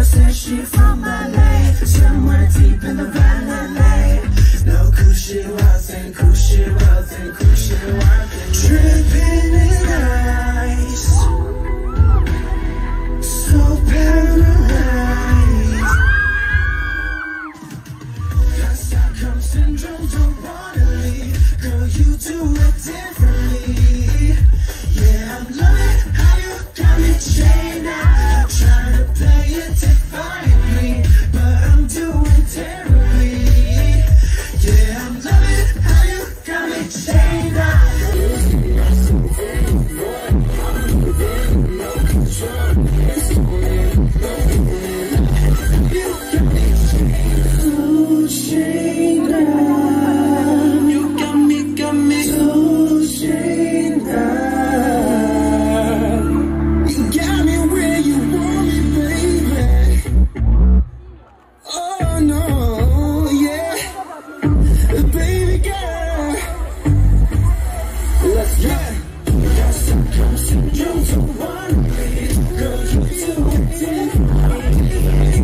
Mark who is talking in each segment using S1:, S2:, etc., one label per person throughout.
S1: said she from LA, somewhere deep in the valley. No cushy was and cushy was and cushy was. Tripping in ice, so paralyzed. Got Stockholm syndrome, don't wanna leave. Girl, you do it differently. Yeah, I'm loving how you got me chained up. I'm trying to play it defiantly, but I'm doing terribly. Yeah, I'm loving how you got me chained up.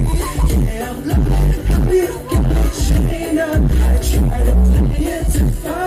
S1: Yeah, I'm loving how you got me chained up. I try to play it to find